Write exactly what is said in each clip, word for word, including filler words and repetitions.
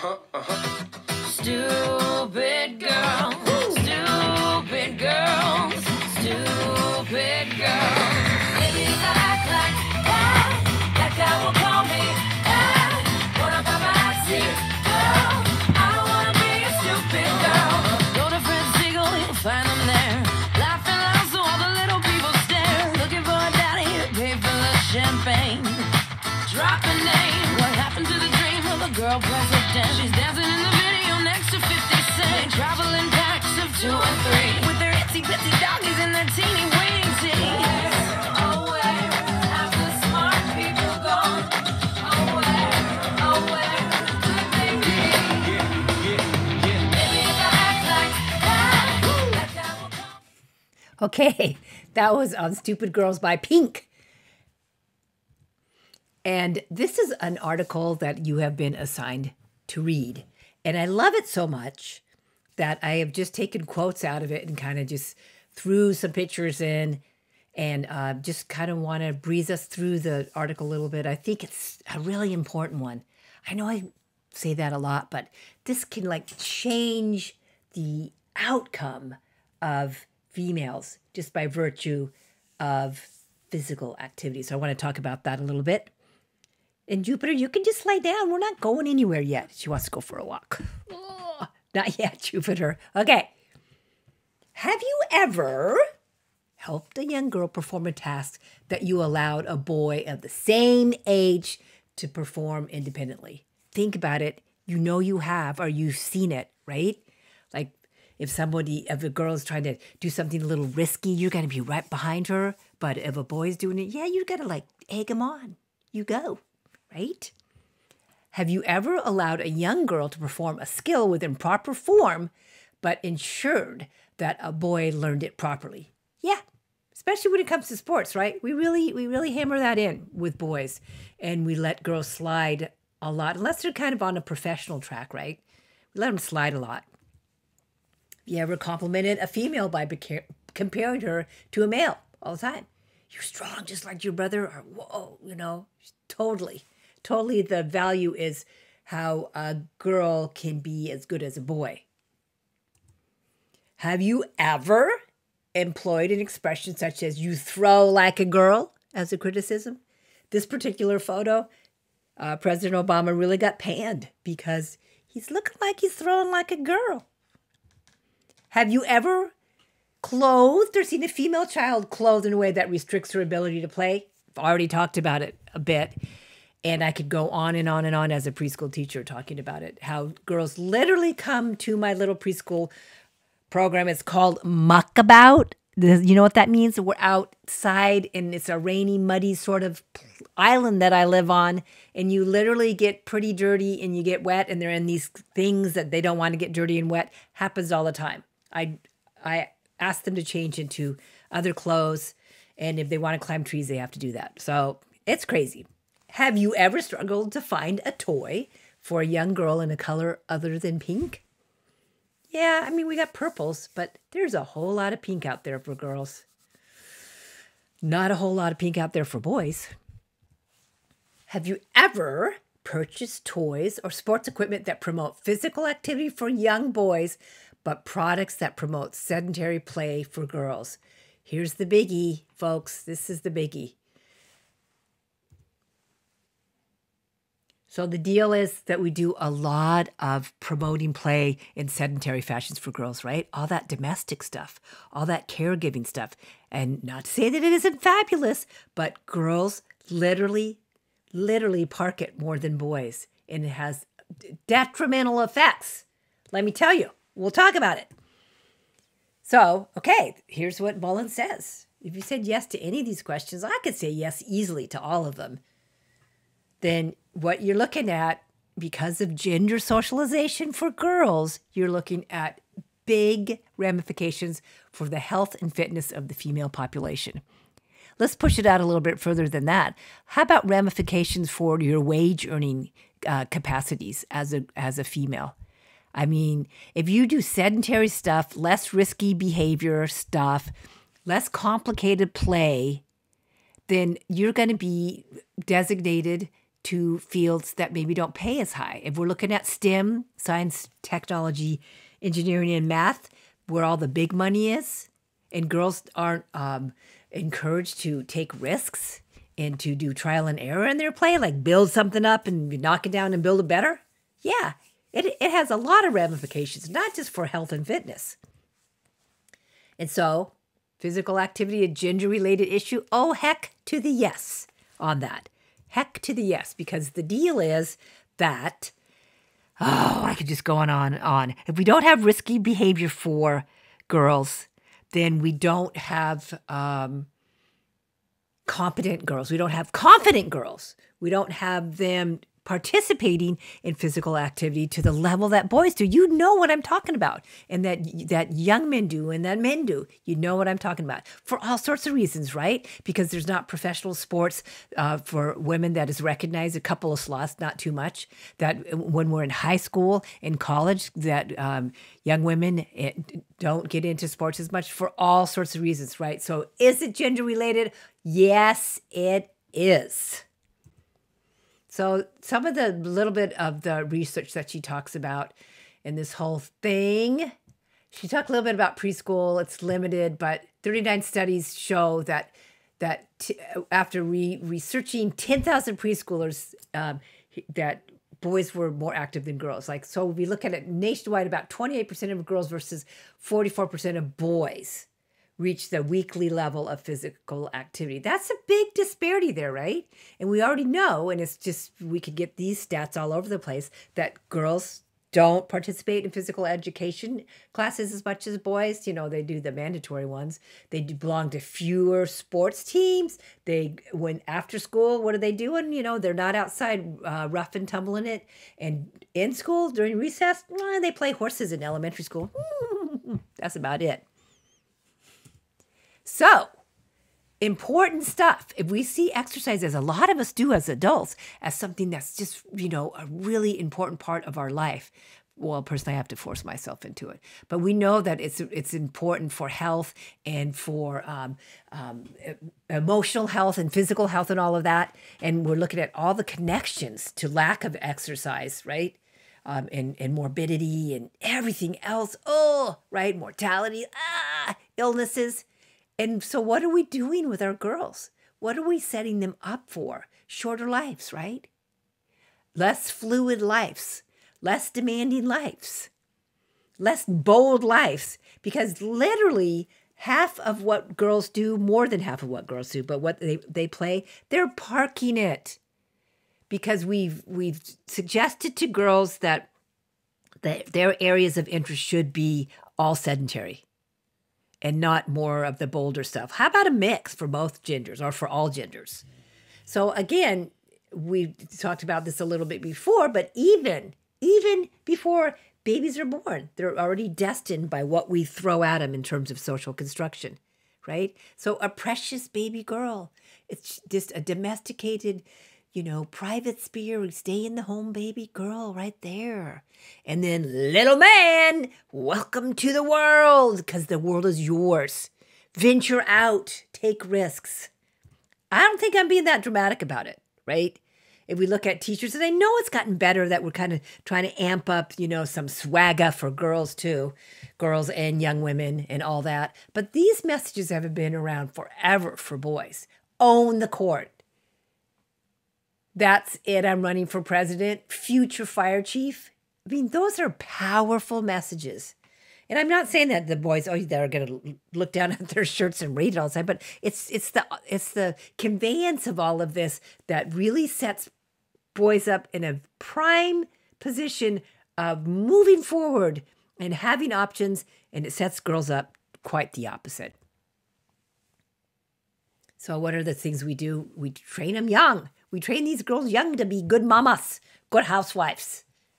Stupid girls, stupid girls, stupid girls. Maybe if I act like that, that guy will call me that. What about my seat, girl? I don't wanna be a stupid girl. Go to Fred Siegel, you'll find them there. Laughing loud so all the little people stare. Looking for a daddy to pay for the champagne. Drop a name. What happened to the dream of a girl president? She's dancing in the video next to fifty cent. Traveling packs of two and three with their itsy bitsy doggies and their teeny waiting seats. Oh, where have the smart people gone? Oh, where, oh, where could they be? Maybe if I act like that, that guy will come. Okay, that was on Stupid Girls by Pink. And this is an article that you have been assigned to read. And I love it so much that I have just taken quotes out of it and kind of just threw some pictures in and uh, just kind of want to breeze us through the article a little bit. I think it's a really important one. I know I say that a lot, but this can like change the outcome of females just by virtue of physical activity. So I want to talk about that a little bit. And Jupiter, you can just lay down. We're not going anywhere yet. She wants to go for a walk. Oh, not yet, Jupiter. Okay. Have you ever helped a young girl perform a task that you allowed a boy of the same age to perform independently? Think about it. You know you have, or you've seen it, right? Like if somebody, if a girl is trying to do something a little risky, you're going to be right behind her. But if a boy's doing it, yeah, you got to like egg him on. You go. Right? Have you ever allowed a young girl to perform a skill within proper form, but ensured that a boy learned it properly? Yeah, especially when it comes to sports, right? We really, we really hammer that in with boys, and we let girls slide a lot, unless they're kind of on a professional track, right? We let them slide a lot. Have you ever complimented a female by beca- comparing her to a male all the time? You're strong, just like your brother, or whoa, you know, totally. Totally, the value is how a girl can be as good as a boy. Have you ever employed an expression such as "you throw like a girl" as a criticism? This particular photo, uh, President Obama really got panned because he's looking like he's throwing like a girl. Have you ever clothed or seen a female child clothed in a way that restricts her ability to play? I've already talked about it a bit. And I could go on and on and on as a preschool teacher talking about it. How girls literally come to my little preschool program. It's called Muckabout. You know what that means? We're outside and it's a rainy, muddy sort of island that I live on. And you literally get pretty dirty and you get wet. And they're in these things that they don't want to get dirty and wet. Happens all the time. I, I ask them to change into other clothes. And if they want to climb trees, they have to do that. So it's crazy. Have you ever struggled to find a toy for a young girl in a color other than pink? Yeah, I mean, we got purples, but there's a whole lot of pink out there for girls. Not a whole lot of pink out there for boys. Have you ever purchased toys or sports equipment that promote physical activity for young boys, but products that promote sedentary play for girls? Here's the biggie, folks. This is the biggie. So the deal is that we do a lot of promoting play in sedentary fashions for girls, right? All that domestic stuff, all that caregiving stuff. And not to say that it isn't fabulous, but girls literally, literally park it more than boys. And it has detrimental effects. Let me tell you, we'll talk about it. So, okay, here's what Mullen says. If you said yes to any of these questions, I could say yes easily to all of them. Then what you're looking at, because of gender socialization for girls, you're looking at big ramifications for the health and fitness of the female population. Let's push it out a little bit further than that. How about ramifications for your wage earning uh, capacities as a as a female? I mean, if you do sedentary stuff, less risky behavior stuff, less complicated play, then you're going to be designated to fields that maybe don't pay as high. If we're looking at STEM, science, technology, engineering, and math, where all the big money is, and girls aren't um, encouraged to take risks and to do trial and error in their play, like build something up and knock it down and build it better. Yeah, it, it has a lot of ramifications, not just for health and fitness. And so, physical activity, a gender-related issue, oh, heck to the yes on that. Heck to the yes, because the deal is that, oh, I could just go on and on. If we don't have risky behavior for girls, then we don't have um, competent girls. We don't have confident girls. We don't have them participating in physical activity to the level that boys do. You know what I'm talking about, and that that young men do, and that men do. You know what I'm talking about for all sorts of reasons, right? Because there's not professional sports uh, for women that is recognized. A couple of slots, not too much. That when we're in high school, in college, that um, young women don't get into sports as much for all sorts of reasons, right? So is it gender related? Yes, it is. So some of the little bit of the research that she talks about in this whole thing, she talked a little bit about preschool. It's limited, but thirty-nine studies show that that t- after re- researching ten thousand preschoolers, um, that boys were more active than girls. Like, so we look at it nationwide, about twenty-eight percent of girls versus forty-four percent of boys reach the weekly level of physical activity. That's a big disparity there, right? And we already know, and it's just, we could get these stats all over the place, that girls don't participate in physical education classes as much as boys. You know, they do the mandatory ones. They do belong to fewer sports teams. They, when after school, what are they doing? You know, they're not outside uh, rough and tumbling it. And in school, during recess, eh, they play horses in elementary school. That's about it. So, important stuff. If we see exercise, as a lot of us do as adults, as something that's just, you know, a really important part of our life, well, personally, I have to force myself into it. But we know that it's it's important for health and for um, um, emotional health and physical health and all of that. And we're looking at all the connections to lack of exercise, right? Um, and, and morbidity and everything else. Oh, right? Mortality, ah, illnesses. And so what are we doing with our girls? What are we setting them up for? Shorter lives, right? Less fluid lives, less demanding lives, less bold lives, because literally half of what girls do, more than half of what girls do, but what they, they play, they're parking it. Because we've we've suggested to girls that, that their areas of interest should be all sedentary and not more of the bolder stuff. How about a mix for both genders or for all genders? So again, we talked about this a little bit before, but even, even before babies are born, they're already destined by what we throw at them in terms of social construction, right? So a precious baby girl, it's just a domesticated, you know, private sphere, stay in the home baby girl right there. And then little man, welcome to the world, because the world is yours. Venture out, take risks. I don't think I'm being that dramatic about it, right? If we look at teachers, and I know it's gotten better that we're kind of trying to amp up, you know, some swagger for girls too, girls and young women and all that. But these messages have been around forever for boys. Own the court. That's it. I'm running for president. Future fire chief. I mean, those are powerful messages. And I'm not saying that the boys, oh, they're going to look down at their shirts and read it all the time, but it's it's the it's the conveyance of all of this that really sets boys up in a prime position of moving forward and having options, and it sets girls up quite the opposite. So what are the things we do? We train them young. We train these girls young to be good mamas, good housewives.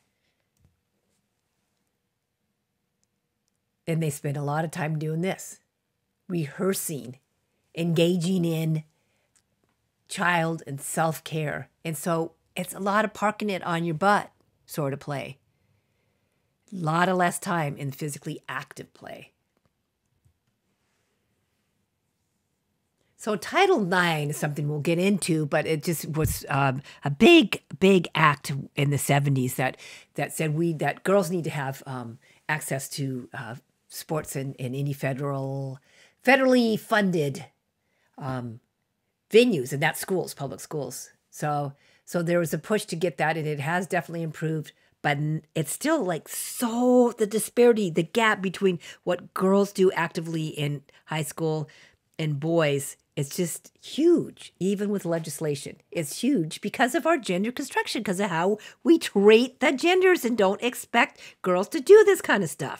And they spend a lot of time doing this, rehearsing, engaging in child and self-care. And so it's a lot of parking it on your butt sort of play. A lot of less time in physically active play. So Title nine is something we'll get into, but it just was um, a big, big act in the seventies that that said we that girls need to have um, access to uh, sports in, in any federal, federally funded um, venues, and that's schools, public schools. So so there was a push to get that, and it has definitely improved. But it's still like so the disparity, the gap between what girls do actively in high school and boys. It's just huge, even with legislation. It's huge because of our gender construction, because of how we treat the genders and don't expect girls to do this kind of stuff.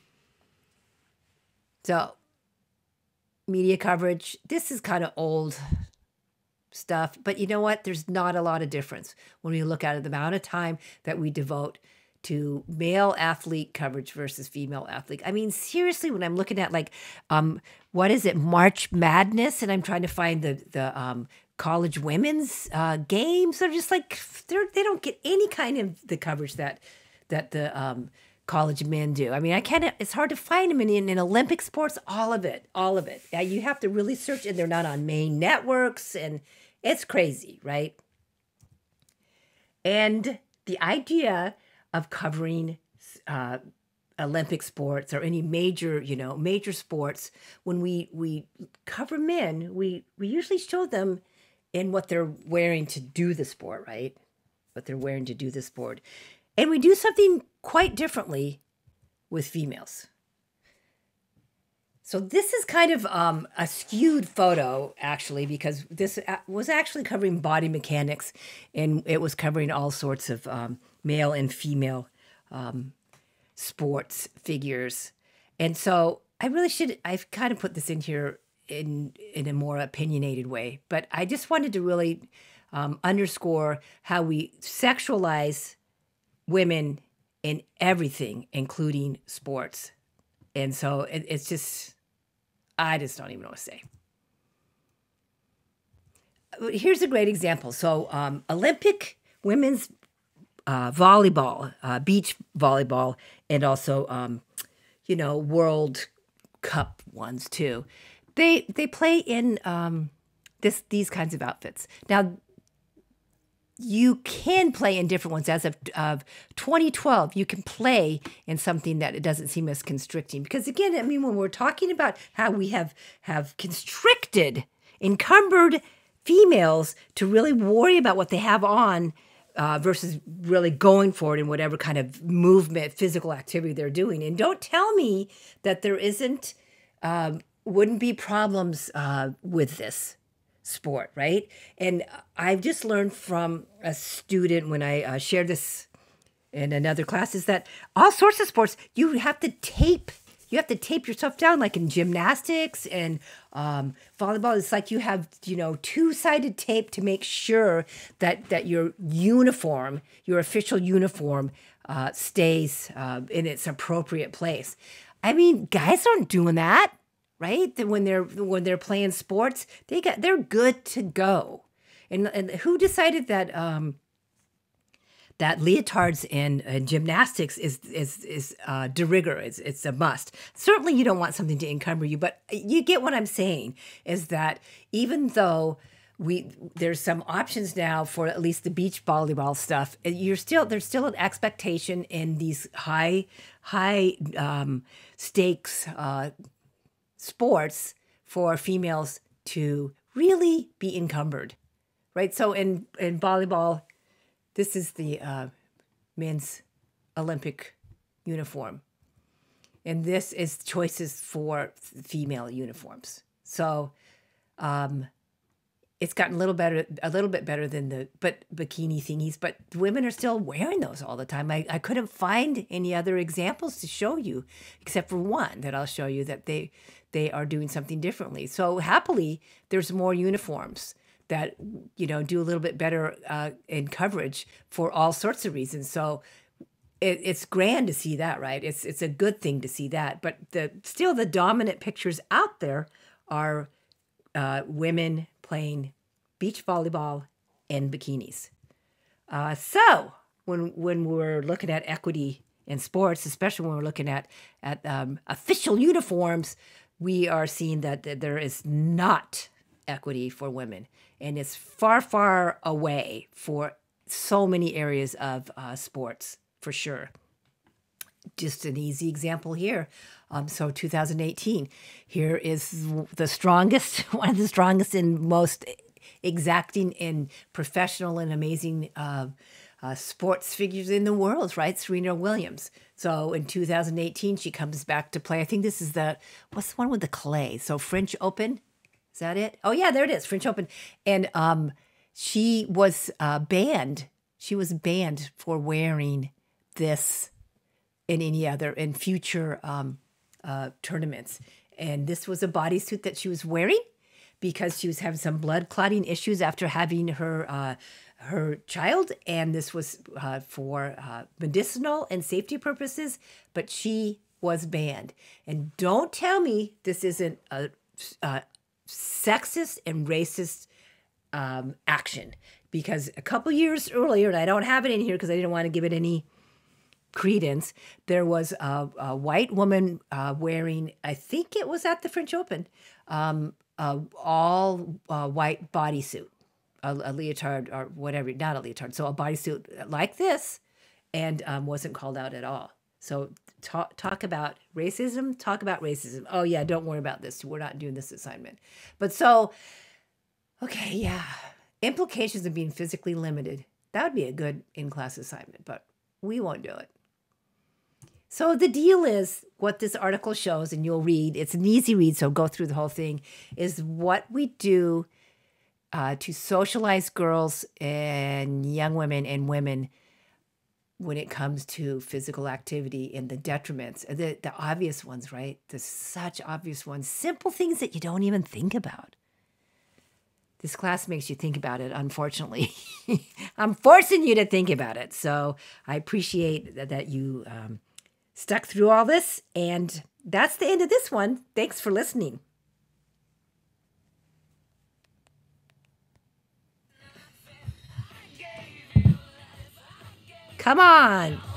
So, media coverage, this is kind of old stuff, but you know what? There's not a lot of difference when we look at the amount of time that we devote to male athlete coverage versus female athlete. I mean, seriously, when I'm looking at like, um, what is it, March Madness, and I'm trying to find the the um, college women's uh, games, they're just like they're they don't get any kind of the coverage that that the um, college men do. I mean, I can't. It's hard to find them in, in, in Olympic sports. All of it, all of it. Yeah, you have to really search, and they're not on main networks, and it's crazy, right? And the idea of covering uh, Olympic sports or any major, you know, major sports, when we we cover men, we we usually show them in what they're wearing to do the sport, right? What they're wearing to do the sport. And we do something quite differently with females. So this is kind of um, a skewed photo, actually, because this was actually covering body mechanics, and it was covering all sorts of um, male and female um, sports figures. And so I really should, I've kind of put this in here in, in a more opinionated way, but I just wanted to really um, underscore how we sexualize women in everything, including sports. And so it, it's just, I just don't even know what to say. Here's a great example. So um, Olympic women's uh, volleyball, uh, beach volleyball, and also, um, you know, World Cup ones too. They they play in um, this these kinds of outfits. Now, you can play in different ones. As of, of twenty twelve, you can play in something that it doesn't seem as constricting. Because again, I mean, when we're talking about how we have, have constricted, encumbered females to really worry about what they have on uh, versus really going for it in whatever kind of movement, physical activity they're doing. And don't tell me that there isn't, um, wouldn't be problems uh, with this sport, right? And I've just learned from a student when I uh, shared this in another class is that all sorts of sports, you have to tape, you have to tape yourself down, like in gymnastics and um, volleyball. It's like you have, you know, two-sided tape to make sure that, that your uniform, your official uniform uh, stays uh, in its appropriate place. I mean, guys aren't doing that. Right? That when they're when they're playing sports, they got they're good to go. And and who decided that um, that leotards in uh, gymnastics is is is uh, de rigueur? It's it's a must. Certainly, you don't want something to encumber you, but you get what I'm saying. Is that even though we there's some options now for at least the beach volleyball stuff, you're still there's still an expectation in these high high um, stakes. Uh, sports for females to really be encumbered, right? So in, in volleyball, this is the uh, men's Olympic uniform. And this is choices for female uniforms. So um, it's gotten a little better, a little bit better than the but bikini thingies, but women are still wearing those all the time. I, I couldn't find any other examples to show you, except for one that I'll show you that they they are doing something differently. So happily, there's more uniforms that, you know, do a little bit better uh, in coverage for all sorts of reasons. So it, it's grand to see that, right? It's it's a good thing to see that. But the still the dominant pictures out there are uh, women playing beach volleyball in bikinis. Uh, so when when we're looking at equity in sports, especially when we're looking at at um, official uniforms, we are seeing that, that there is not equity for women. And it's far, far away for so many areas of uh, sports, for sure. Just an easy example here. Um, so two thousand eighteen, here is the strongest, one of the strongest and most exacting and professional and amazing uh, uh, sports figures in the world, right? Serena Williams. So in two thousand eighteen, she comes back to play. I think this is the, what's the one with the clay? So French Open, is that it? Oh yeah, there it is, French Open. And um, she was uh, banned. She was banned for wearing this in any other, in future um, uh, tournaments. And this was a bodysuit that she was wearing because she was having some blood clotting issues after having her uh, her child. And this was uh, for uh, medicinal and safety purposes, but she was banned. And don't tell me this isn't a, a sexist and racist um, action, because a couple years earlier, and I don't have it in here because I didn't want to give it any credence, there was a, a white woman uh, wearing, I think it was at the French Open, um, a all uh, white bodysuit, a, a leotard or whatever, not a leotard, so a bodysuit like this, and um, wasn't called out at all. So talk, talk about racism, talk about racism. Oh yeah, don't worry about this. We're not doing this assignment. But so, okay, yeah. Implications of being physically limited. That would be a good in-class assignment, but we won't do it. So the deal is, what this article shows, and you'll read, it's an easy read, so go through the whole thing, is what we do uh, to socialize girls and young women and women when it comes to physical activity and the detriments, the, the obvious ones, right? The such obvious ones, simple things that you don't even think about. This class makes you think about it, unfortunately. I'm forcing you to think about it. So I appreciate that, that you um, stuck through all this. And that's the end of this one. Thanks for listening. Come on.